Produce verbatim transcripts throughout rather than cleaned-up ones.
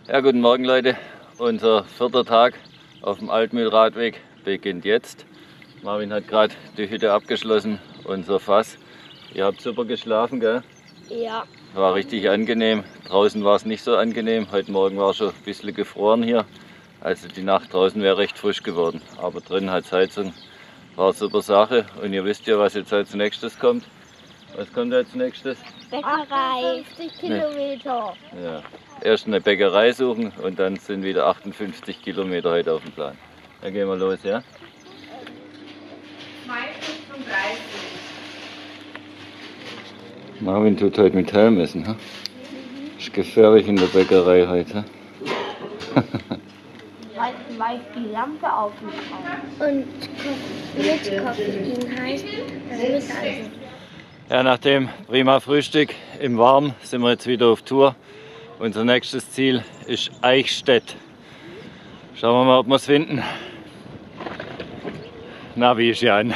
Ja, guten Morgen Leute. Unser vierter Tag auf dem Altmühlradweg beginnt jetzt. Marvin hat gerade die Hütte abgeschlossen, unser Fass. Ihr habt super geschlafen, gell? Ja. War richtig angenehm. Draußen war es nicht so angenehm. Heute Morgen war schon ein bisschen gefroren hier. Also die Nacht draußen wäre recht frisch geworden. Aber drinnen hat es Heizung. War eine super Sache. Und ihr wisst ja, was jetzt als nächstes kommt. Was kommt als nächstes? Bäckerei. achtundfünfzig Kilometer. Ja. Erst eine Bäckerei suchen und dann sind wieder achtundfünfzig Kilometer heute auf dem Plan. Dann gehen wir los, ja? fünfunddreißig. Marvin tut heute mit Helm essen, ha? Ist gefährlich in der Bäckerei heute. Weil, weil die Lampe aufgeht. Und mit Koffein heißt, das mit also. Ja, nach dem prima Frühstück im Warm sind wir jetzt wieder auf Tour. Unser nächstes Ziel ist Eichstätt. Schauen wir mal, ob wir es finden. Navi ist ja an.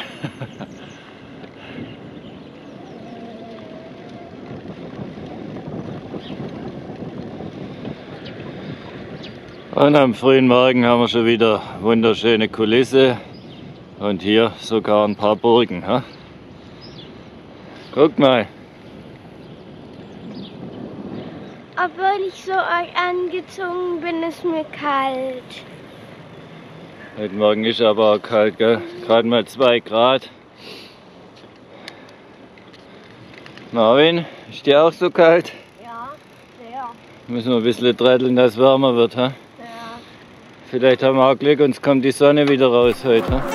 Und am frühen Morgen haben wir schon wieder wunderschöne Kulisse und hier sogar ein paar Burgen. Ha? Guck mal. Obwohl ich so angezogen bin, ist mir kalt. Heute Morgen ist aber auch kalt, gell? Gerade mal zwei Grad. Marvin, ist dir auch so kalt? Ja, sehr. Müssen wir ein bisschen trädeln, dass es wärmer wird. Ha? Ja. Vielleicht haben wir auch Glück und es kommt die Sonne wieder raus heute. Ha?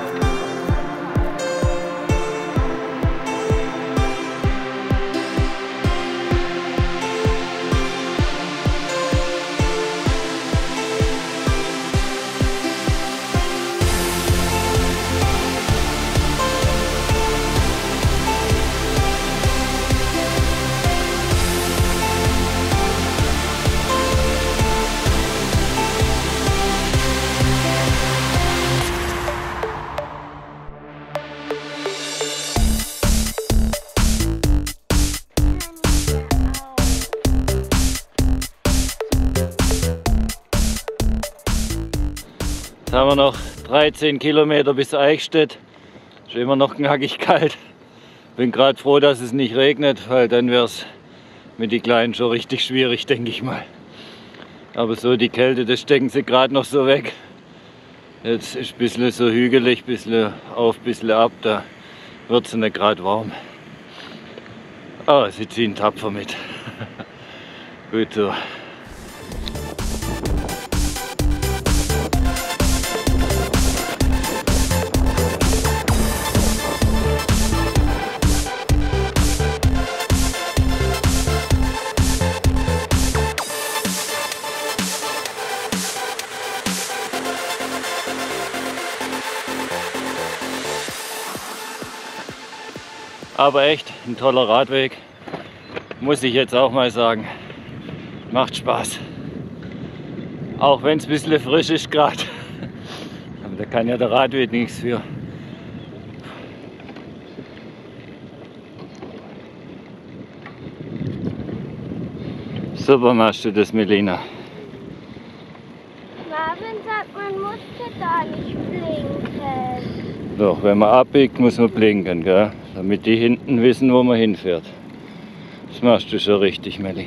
Jetzt haben wir noch dreizehn Kilometer bis Eichstätt. Ist immer noch knackig kalt. Bin gerade froh, dass es nicht regnet, weil dann wäre es mit den Kleinen schon richtig schwierig, denke ich mal. Aber so die Kälte, das stecken sie gerade noch so weg. Jetzt ist ein bisschen so hügelig, ein bisschen auf, ein bisschen ab, da wird es nicht gerade warm. Aber sie ziehen tapfer mit. Gut so. Aber echt ein toller Radweg, muss ich jetzt auch mal sagen. Macht Spaß. Auch wenn es ein bisschen frisch ist gerade. Aber da kann ja der Radweg nichts für. Super machst du das, Melina. Marvin sagt, man musste da nicht blinken. Doch, wenn man abbiegt, muss man blinken, gell? Damit die hinten wissen, wo man hinfährt. Das machst du schon richtig, Melli.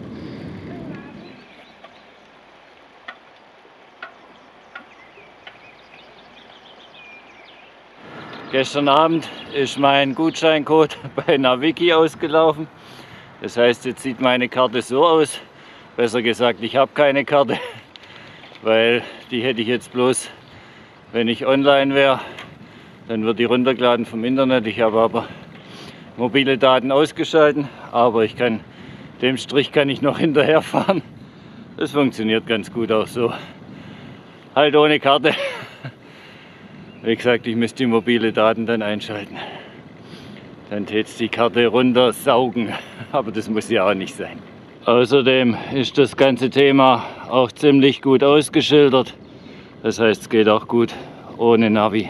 Gestern Abend ist mein Gutscheincode bei Naviki ausgelaufen. Das heißt, jetzt sieht meine Karte so aus. Besser gesagt, ich habe keine Karte, weil die hätte ich jetzt bloß, wenn ich online wäre. Dann wird die runtergeladen vom Internet. Ich habe aber mobile Daten ausgeschalten, aber ich kann, dem Strich kann ich noch hinterherfahren. Das funktioniert ganz gut auch so. Halt ohne Karte. Wie gesagt, ich müsste die mobile Daten dann einschalten. Dann täte es die Karte runtersaugen, aber das muss ja auch nicht sein. Außerdem ist das ganze Thema auch ziemlich gut ausgeschildert. Das heißt, es geht auch gut ohne Navi.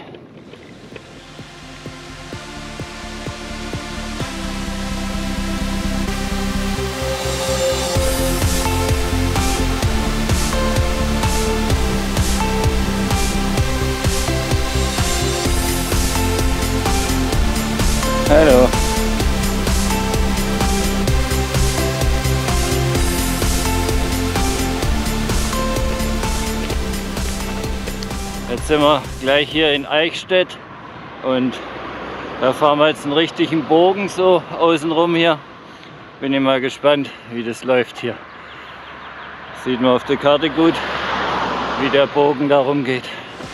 Hallo. Jetzt sind wir gleich hier in Eichstätt und da fahren wir jetzt einen richtigen Bogen so außenrum hier. Bin ich mal gespannt, wie das läuft hier. Sieht man auf der Karte gut, wie der Bogen da rumgeht.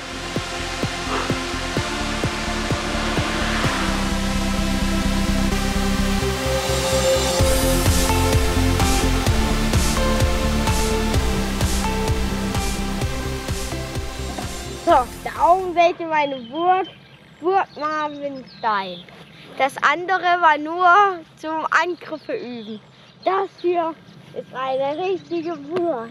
So, da oben wählte meine Burg, Burg Marvinstein. Das andere war nur zum Angriffe üben. Das hier ist eine richtige Burg.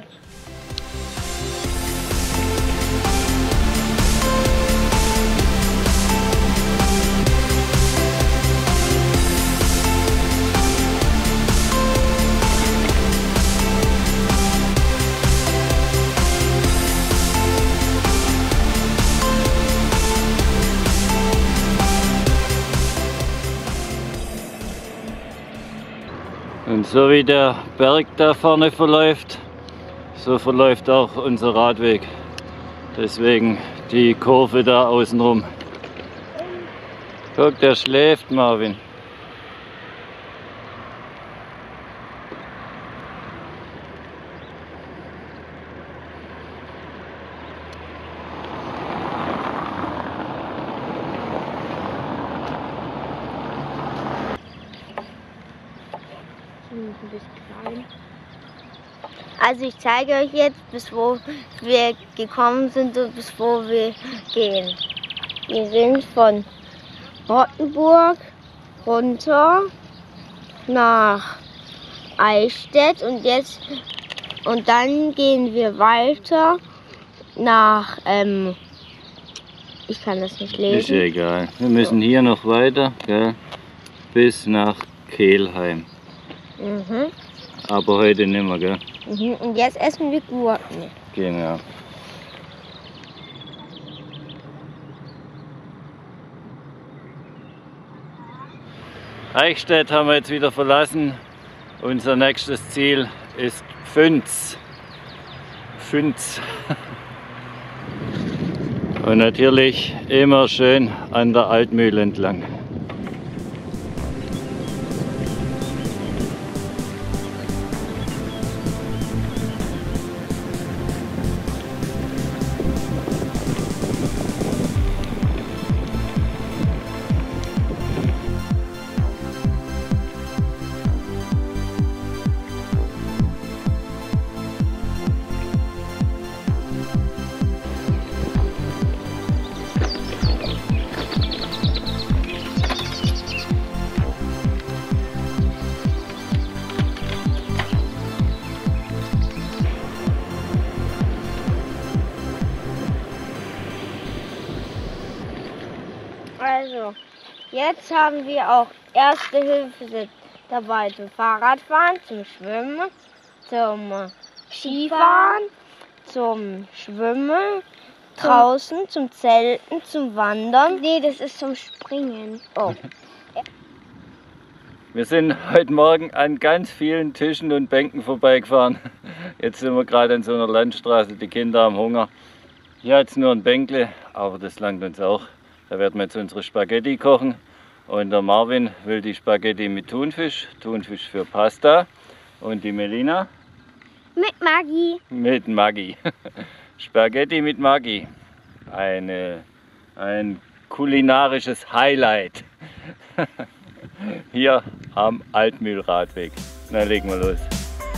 Und so wie der Berg da vorne verläuft, so verläuft auch unser Radweg. Deswegen die Kurve da außenrum. Guck, der schläft, Marvin. Ein bisschen klein. Also ich zeige euch jetzt, bis wo wir gekommen sind und bis wo wir gehen. Wir sind von Rottenburg runter nach Eichstätt und jetzt und dann gehen wir weiter nach ähm, ich kann das nicht lesen. Ist ja egal. Wir müssen hier noch weiter, gell, bis nach Kelheim. Mhm. Aber heute nicht mehr, gell? Mhm. Und jetzt essen wir Gurken. Genau. Eichstätt haben wir jetzt wieder verlassen. Unser nächstes Ziel ist Fünz. Fünz. Und natürlich immer schön an der Altmühle entlang. Also, jetzt haben wir auch Erste Hilfe dabei zum Fahrradfahren, zum Schwimmen, zum Skifahren, zum Schwimmen, draußen, zum Zelten, zum Wandern. Nee, das ist zum Springen. Oh. Wir sind heute Morgen an ganz vielen Tischen und Bänken vorbeigefahren. Jetzt sind wir gerade an so einer Landstraße, die Kinder haben Hunger. Hier hat es nur ein Bänkle, aber das langt uns auch. Da werden wir jetzt unsere Spaghetti kochen. Und der Marvin will die Spaghetti mit Thunfisch, Thunfisch für Pasta. Und die Melina? Mit Maggi. Mit Maggi. Spaghetti mit Maggi. Eine, ein kulinarisches Highlight. Hier am Altmühlradweg. Na, legen wir los.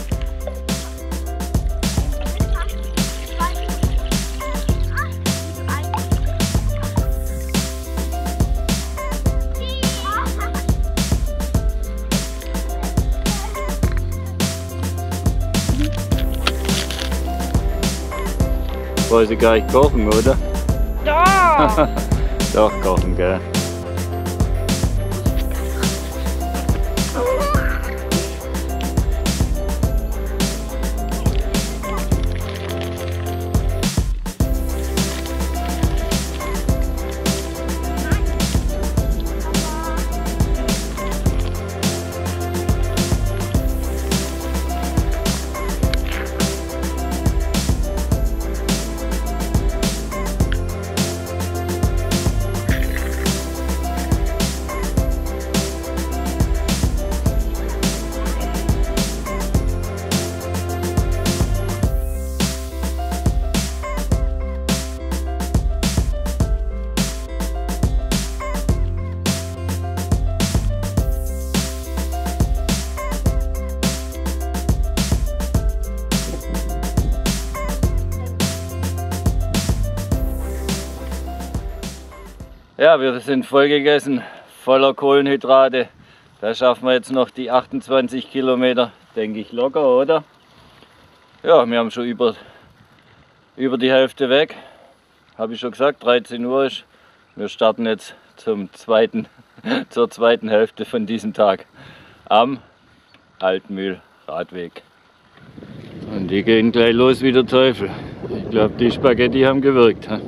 Wollen Sie gar nicht kochen, oder? Doch! Doch, kochen, gell? Ja, wir sind voll gegessen, voller Kohlenhydrate. Da schaffen wir jetzt noch die achtundzwanzig Kilometer, denke ich, locker, oder? Ja, wir haben schon über, über die Hälfte weg. Habe ich schon gesagt, dreizehn Uhr ist. Wir starten jetzt zum zweiten, zur zweiten Hälfte von diesem Tag am Altmühl-Radweg. Und die gehen gleich los wie der Teufel. Ich glaube, die Spaghetti haben gewirkt. He?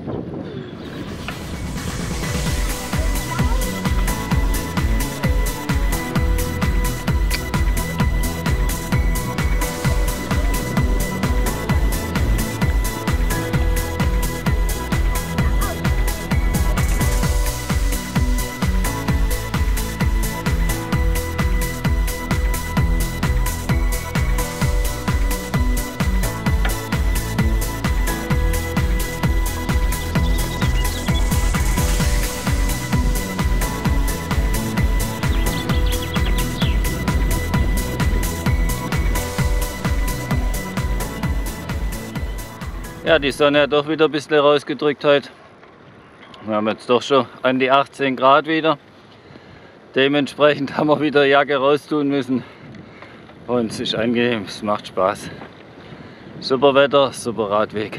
Ja, die Sonne hat doch wieder ein bisschen rausgedrückt heute. Wir haben jetzt doch schon an die achtzehn Grad wieder. Dementsprechend haben wir wieder Jacke raustun müssen. Und es ist angenehm, es macht Spaß. Super Wetter, super Radweg.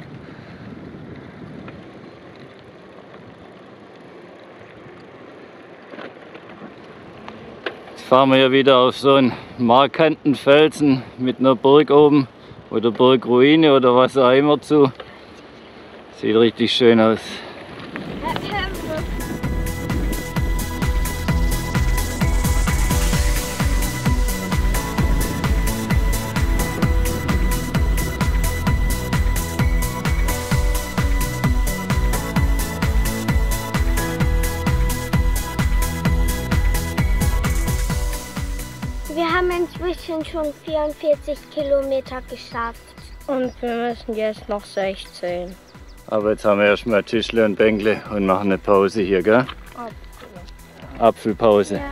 Jetzt fahren wir hier wieder auf so einen markanten Felsen mit einer Burg oben. Oder Burgruine oder was auch immer zu. Sieht richtig schön aus. Wir haben inzwischen schon vierundvierzig Kilometer geschafft. Und wir müssen jetzt noch sechzehn. Aber jetzt haben wir erstmal Tischle und Bänkle und machen eine Pause hier, gell? Apfel. Apfelpause. Ja.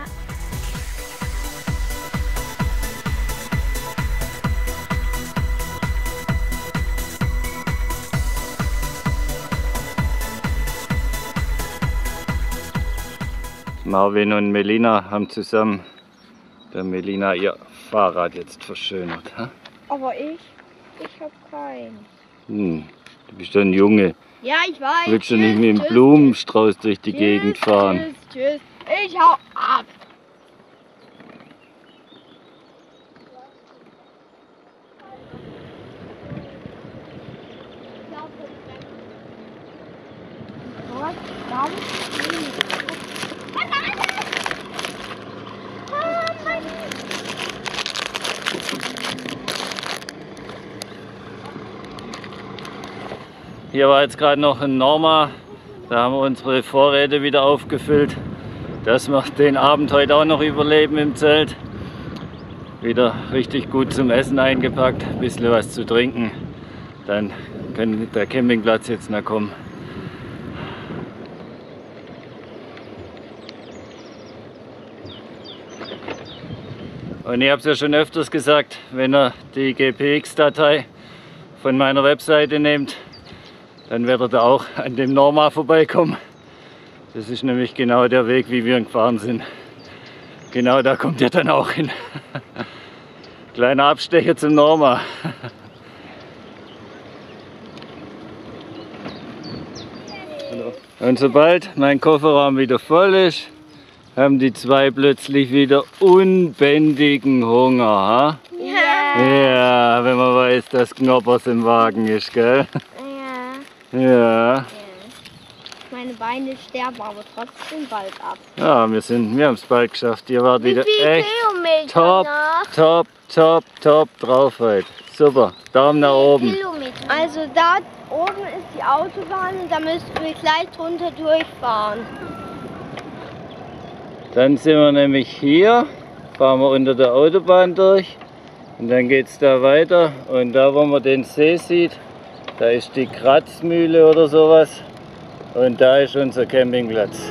Marvin und Melina haben zusammen der Melina ihr Fahrrad jetzt verschönert. Ha? Aber ich, ich habe keinen. Hm, du bist doch ein Junge. Ja, ich weiß. Willst du nicht mit dem Blumenstrauß durch die Gegend fahren? Tschüss, tschüss. Ich hau ab. Hier war jetzt gerade noch ein Norma, da haben wir unsere Vorräte wieder aufgefüllt, dass wir den Abend heute auch noch überleben im Zelt. Wieder richtig gut zum Essen eingepackt, ein bisschen was zu trinken, dann kann der Campingplatz jetzt noch kommen. Und ich habe es ja schon öfters gesagt, wenn ihr die G P X-Datei von meiner Webseite nehmt, dann werdet ihr auch an dem Norma vorbeikommen. Das ist nämlich genau der Weg, wie wir gefahren sind. Genau da kommt ihr dann auch hin. Kleiner Abstecher zum Norma. Und sobald mein Kofferraum wieder voll ist, haben die zwei plötzlich wieder unbändigen Hunger. Ha? Ja. Ja, wenn man weiß, dass Knoppers im Wagen ist, gell? Ja. Ja. Meine Beine sterben aber trotzdem bald ab. Ja, wir sind, wir haben es bald geschafft. Ihr wart Wie wieder viel echt Kilometer top, noch? top, top, top drauf heute. Super, Daumen nach oben. Kilometer. Also da oben ist die Autobahn und da müssen wir gleich drunter durchfahren. Dann sind wir nämlich hier, fahren wir unter der Autobahn durch und dann geht es da weiter und da, wo man den See sieht, da ist die Kratzmühle oder sowas und da ist unser Campingplatz.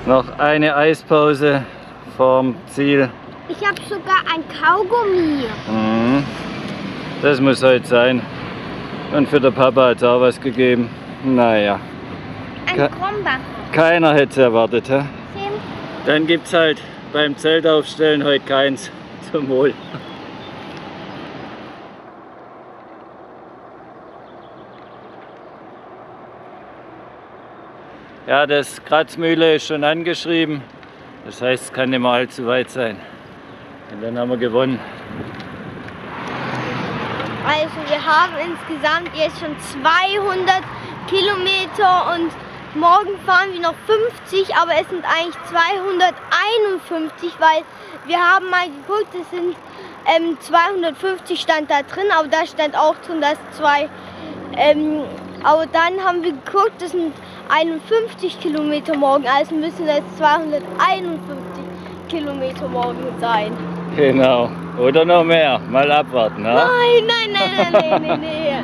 Noch eine Eispause vorm Ziel. Ich habe sogar ein Kaugummi. Mhm. Das muss heute sein. Und für den Papa hat es auch was gegeben. Naja. Ein Ke Kronbacher. Keiner hätte es erwartet. He? Sim. Dann gibt es halt beim Zeltaufstellen heute keins. Zum Wohl. Ja, das Kratzmühle ist schon angeschrieben. Das heißt, es kann nicht mal allzu weit sein. Und dann haben wir gewonnen. Also wir haben insgesamt jetzt schon zweihundert Kilometer und morgen fahren wir noch fünfzig, aber es sind eigentlich zweihunderteinundfünfzig, weil wir haben mal geguckt, es sind ähm, zweihundertfünfzig stand da drin, aber da stand auch drin, dass zwei, ähm, aber dann haben wir geguckt, das sind einundfünfzig Kilometer morgen, also müssen das zweihunderteinundfünfzig Kilometer morgen sein. Genau. Oder noch mehr. Mal abwarten. Ha? Nein, nein, nein, nein, nein, nein, nein.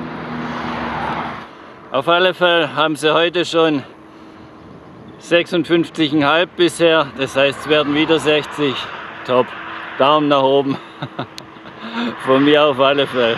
Auf alle Fälle haben sie heute schon sechsundfünfzig Komma fünf bisher. Das heißt, es werden wieder sechzig. Top. Daumen nach oben. Von mir auf alle Fälle.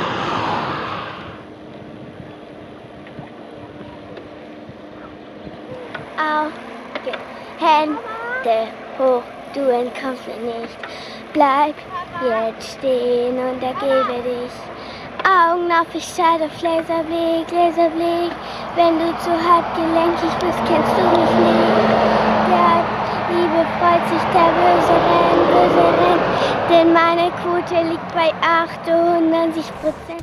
Okay. Hände hoch, du entkommst mir nicht. Bleib jetzt stehen und ergebe dich. Augen auf, ich schaue auf Laserblick, Laserblick. Wenn du zu hart gelenkig bist, kennst du mich nicht. Der Liebe freut sich, der Böse rennt, Böse rennt. Denn meine Quote liegt bei achtundneunzig Prozent.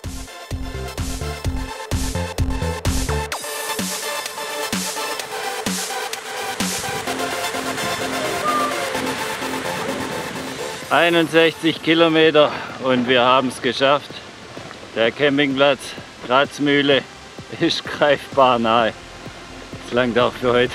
einundsechzig Kilometer und wir haben es geschafft. Der Campingplatz Kratzmühle ist greifbar nahe. Das langt auch für heute.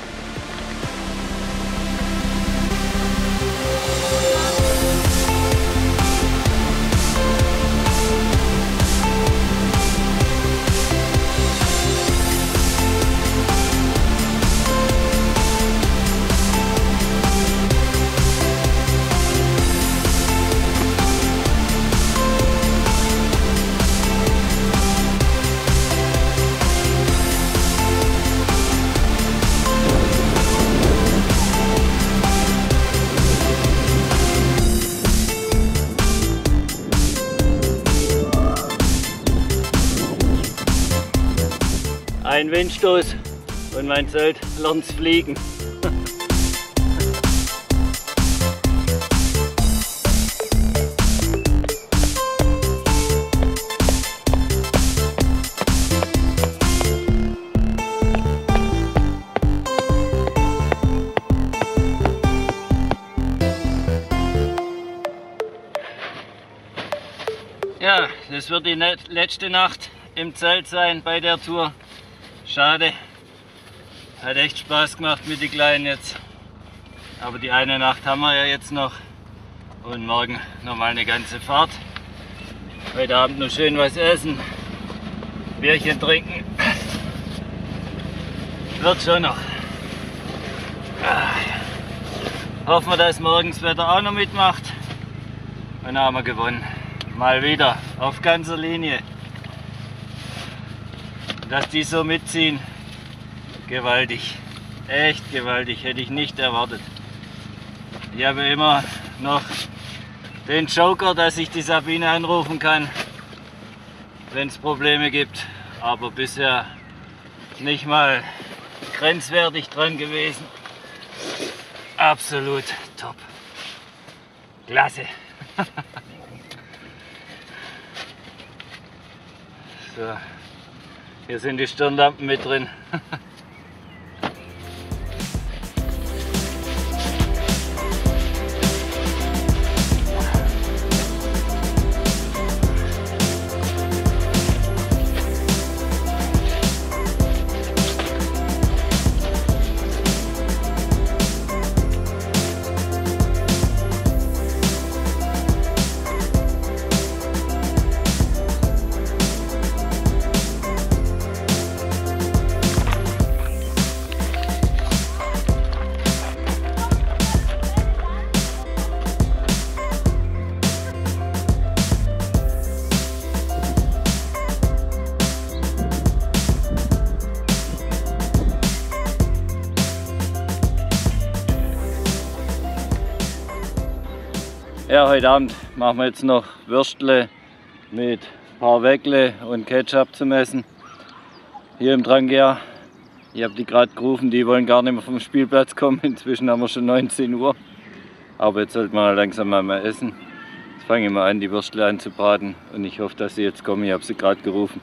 Ein Windstoß und mein Zelt lernt fliegen. Ja, das wird die letzte Nacht im Zelt sein bei der Tour. Schade, hat echt Spaß gemacht mit den Kleinen jetzt. Aber die eine Nacht haben wir ja jetzt noch und morgen nochmal eine ganze Fahrt. Heute Abend noch schön was essen, Bierchen trinken. Wird schon noch. Hoffen wir, dass morgen das Wetter auch noch mitmacht. Und dann haben wir gewonnen. Mal wieder auf ganzer Linie. Dass die so mitziehen, gewaltig, echt gewaltig, hätte ich nicht erwartet. Ich habe immer noch den Joker, dass ich die Sabine anrufen kann, wenn es Probleme gibt, aber bisher nicht mal grenzwertig dran gewesen. Absolut top. Klasse. So. Hier sind die Stirnlampen mit drin. Ja, heute Abend machen wir jetzt noch Würstle mit ein paar Weckle und Ketchup zum Essen. Hier im Trangia. Ich habe die gerade gerufen, die wollen gar nicht mehr vom Spielplatz kommen. Inzwischen haben wir schon neunzehn Uhr. Aber jetzt sollten wir langsam mal, mal essen. Jetzt fange ich mal an, die Würstle anzubraten. Und ich hoffe, dass sie jetzt kommen. Ich habe sie gerade gerufen.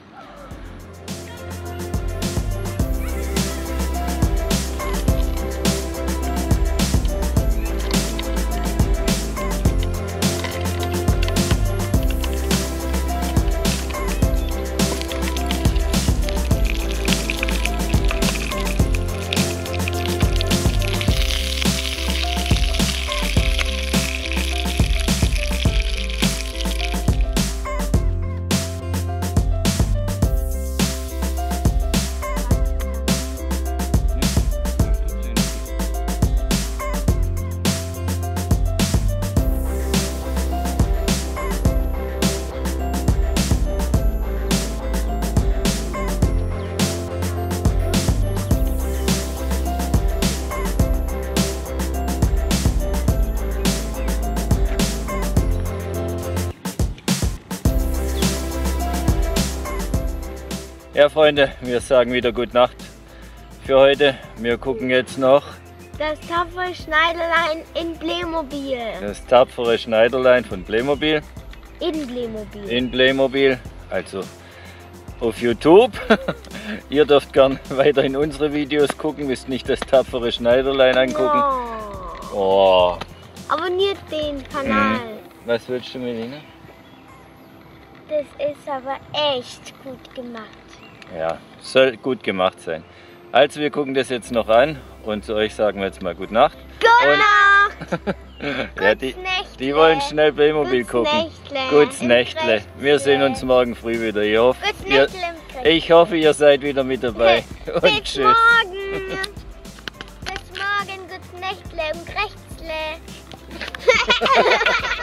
Ja Freunde, wir sagen wieder Gute Nacht für heute. Wir gucken jetzt noch Das tapfere Schneiderlein in Playmobil. das tapfere Schneiderlein von Playmobil. In Playmobil. In Playmobil, also auf YouTube. Ihr dürft gern weiterhin unsere Videos gucken, müsst nicht das tapfere Schneiderlein angucken. Oh. Oh. Abonniert den Kanal. Was willst du, Melina? Das ist aber echt gut gemacht. Ja, soll gut gemacht sein. Also wir gucken das jetzt noch an und zu euch sagen wir jetzt mal Gute Nacht. Gute Nacht! Ja, die, die wollen schnell Playmobil Gutes gucken. Nächtle. Gutes Im Nächtle. Wir Krächtle. sehen uns morgen früh wieder. Ich hoffe, Gutes ihr, Nächtle im Krächtle. ich hoffe, ihr seid wieder mit dabei. Und Bis tschüss. morgen! Bis morgen, gutes Nächtle im Krächtle.